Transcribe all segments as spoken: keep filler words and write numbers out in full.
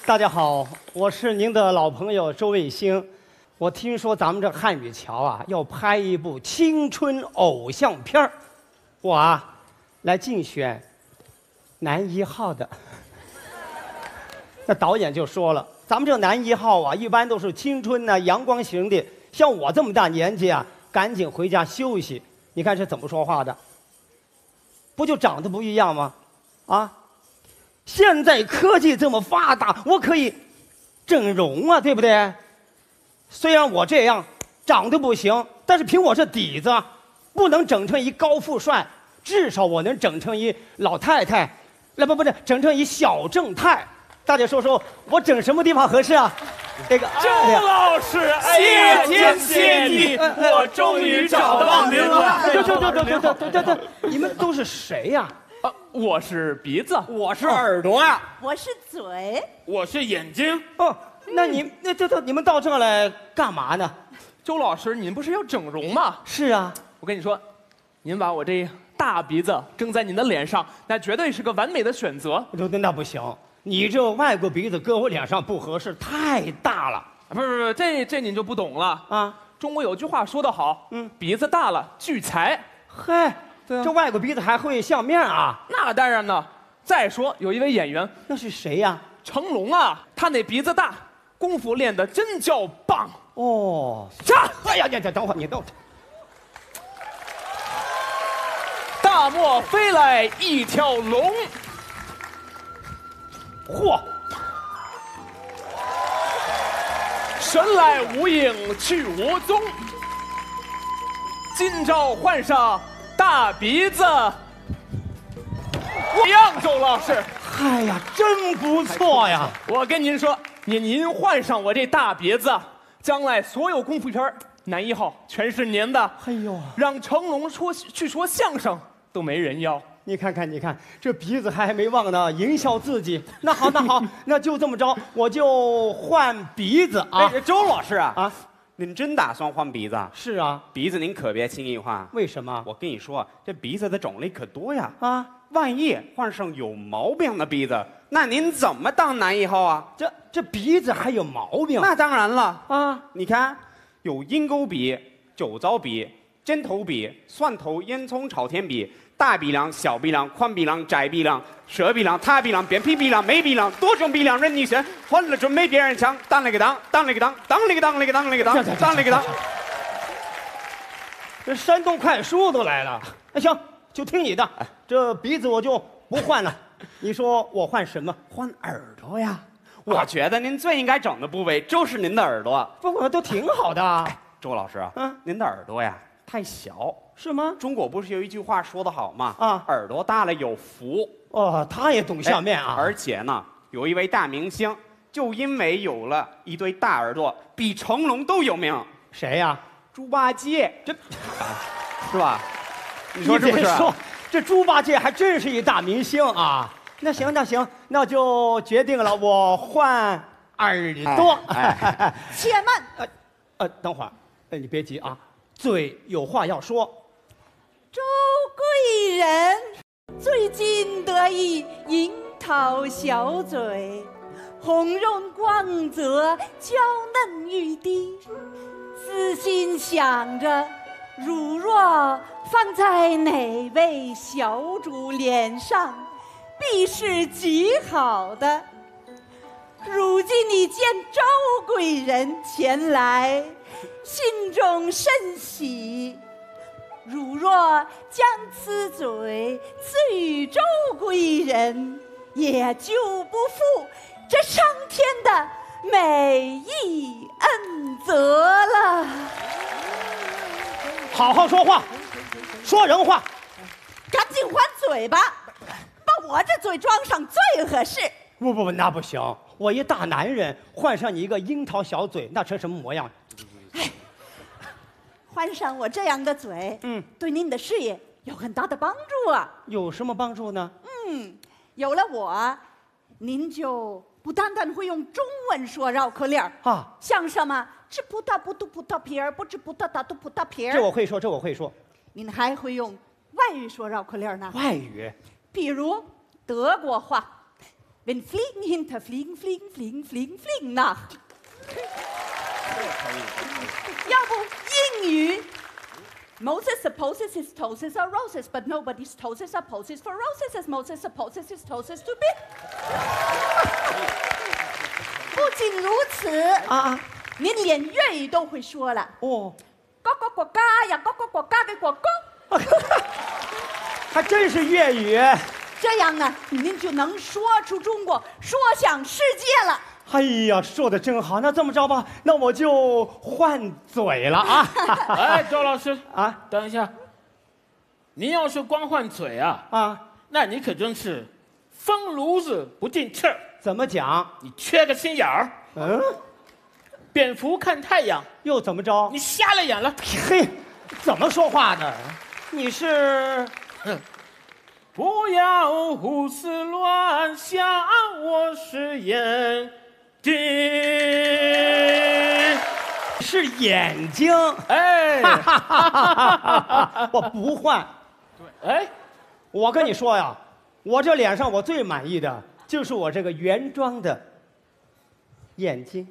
大家好，我是您的老朋友周卫星。我听说咱们这汉语桥啊要拍一部青春偶像片儿，我啊来竞选男一号的。那导演就说了，咱们这男一号啊，一般都是青春呢、阳光型的，像我这么大年纪啊，赶紧回家休息。你看这怎么说话的？不就长得不一样吗？啊！现在科技这么发达，我可以整容啊，对不对？虽然我这样长得不行，但是凭我这底子，不能整成一高富帅，至少我能整成一老太太，那不不是整成一小正太。大家说说我整什么地方合适啊？这个周老师，谢天谢地，我终于找到您了。 对对对对对对对对，你们都是谁呀？ 啊，我是鼻子， 我是耳朵呀， 我是嘴， 我是眼睛。 哦，那你那这这你们到这儿来干嘛呢？ 周老师，您不是要整容吗？ 是啊， 我跟你说，您把我这大鼻子整在您的脸上，那绝对是个完美的选择。 那那不行，你这外国鼻子搁我脸上不合适，太大了。 不是不是，这这您就不懂了啊。 中国有句话说得好，嗯，鼻子大了聚财。 嗨。对啊、这外国鼻子还会相面啊？ 那当然了。再说有一位演员， 那是谁呀？ 成龙啊，他那鼻子大，功夫练得真叫棒。 哦， 杀！ 哎呀呀呀！等会儿你等会儿。 大漠飞来一条龙。 嚯！ 神来无影去无踪。今朝换上大鼻子，一样，周老师。 哎呀，真不错呀！ 我跟您说，您您换上我这大鼻子，将来所有功夫片男一号全是您的。 哎呦， 让成龙说去说相声都没人要。 你看看，你看这鼻子还没忘呢，营销自己。那好，那好，那就这么着，我就换鼻子啊！ 哎，周老师啊啊！ 您真打算换鼻子？ 是啊， 鼻子您可别轻易换。 为什么？ 我跟你说，这鼻子的种类可多呀！ 啊， 万一换上有毛病的鼻子，那您怎么当男一号啊？ 这这鼻子还有毛病？ 那当然了啊！ 你看，有鹰钩鼻、酒糟鼻、尖头鼻、蒜头、烟囱、朝天鼻、大鼻梁、小鼻梁、宽鼻梁、窄鼻梁、蛇鼻梁、塌鼻梁、扁平鼻梁、没鼻梁，多种鼻梁任你选，换了准没别人强。当了个当，当了个当，当了个当，了个当了个当，当了个当。 这山东快书都来了。那行，就听你的，这鼻子我就不换了。你说我换什么？ 换耳朵呀！我觉得您最应该整的部位就是您的耳朵。 不，我都挺好的。 周老师啊， 嗯， 您的耳朵呀太小。 是吗？ 中国不是有一句话说得好吗？ 啊， 耳朵大了有福。 哦，他也懂相面啊。 而且呢，有一位大明星，就因为有了一对大耳朵，比成龙都有名。 谁呀？ 猪八戒，这，是吧？ 你说是不是？ 说这猪八戒还真是一大明星啊！那行，那行，那就决定了，我换耳朵。 哎哎、 且慢， 呃，呃，等会儿，呃，你别急啊，嘴有话要说。 周贵人最近得一樱桃小嘴，红润光泽，娇嫩欲滴。私心想着，如若放在哪位小主脸上，必是极好的。如今你见周贵人前来，心中甚喜。如若将此嘴赐予周贵人，也就不负这上天的美意恩泽了。 好好说话，说人话。 赶紧还嘴吧，把我这嘴装上最合适。 不不不，那不行，我一大男人换上你一个樱桃小嘴，那成什么模样？ 哎，换上我这样的嘴，嗯，对您的事业有很大的帮助啊。 有什么帮助呢？ 嗯，有了我，您就不单单会用中文说绕口令啊，像什么吃葡萄不吐葡萄皮儿，不吃葡萄倒吐葡萄皮儿。 这我会说，这我会说。 您还会用外语说绕口令呢？ 外语， 比如德国话 Wenn Fliegen hinter Fliegen, Fliegen, Fliegen, Fliegen, Fliegen nach. 要不英语 Moses supposes his toes are roses, but nobody's toes are poses for roses as Moses supposes his toes to be. 不仅如此啊，您连粤语都会说了哦。各个国家呀，各个国家的国歌， 还真是粤语。 这样呢，您就能说出中国，说响世界了。 哎呀，说的真好。那这么着吧，那我就换嘴了啊！ 哎，周老师啊， 等一下，您要是光换嘴啊啊，那你可真是风炉子不进气儿。 怎么讲？ 你缺个心眼儿。嗯。蝙蝠看太阳又怎么着？ 你瞎了眼了。 嘿，怎么说话的？你是？ 嗯。不要胡思乱想，我是眼睛， 是眼睛。 哎， 我不换。 对，哎， 我跟你说呀，我这脸上我最满意的就是我这个原装的眼睛。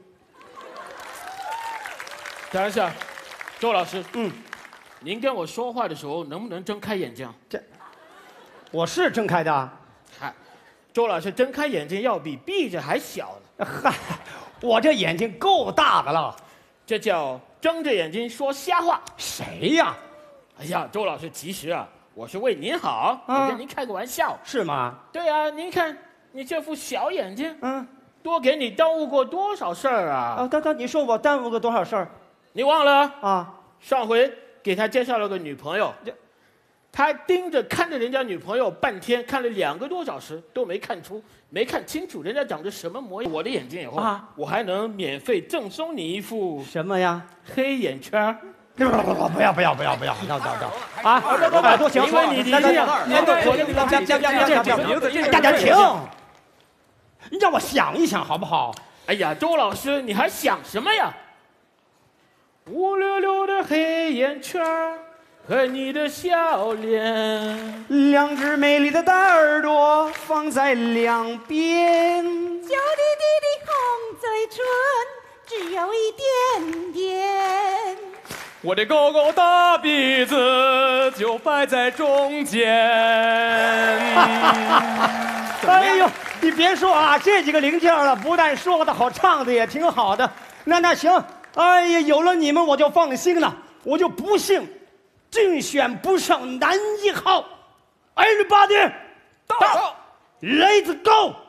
等一下，周老师， 嗯， 您跟我说话的时候能不能睁开眼睛？ 这。我是睁开的， 嗨，周老师睁开眼睛要比闭着还小呢。嗨，我这眼睛够大的了， 这叫睁着眼睛说瞎话。 谁呀？ 哎呀，周老师，其实啊，我是为您好，我跟您开个玩笑。 是吗？ 对啊，您看你这副小眼睛，嗯，多给你耽误过多少事儿啊！ 啊，等等，你说我耽误过多少事儿？ 你忘了啊？ 上回给他介绍了个女朋友。他盯着看着人家女朋友半天，看了两个多小时都没看出、没看清楚人家长着什么模样。我的眼睛以后啊，我还能免费赠送你一副什么呀？ 黑眼圈。 不不不不不要不要不要不要！等等等啊！哎，多行， 因为你你这样， 您对我这个这这这这大家停！你让我想一想好不好？ 哎呀，周老师，你还想什么呀？乌溜溜的黑眼圈。和你的笑脸， 两只美丽的大耳朵放在两边， 娇滴滴的红嘴唇只有一点点， 我的高高大鼻子就摆在中间。 哎呦，你别说啊，这几个零件了，不但说的好，唱的也挺好的。那那行，哎呀，有了你们我就放心了，我就不信。竞选不上男一号 ，Everybody， 到 ，Let's go。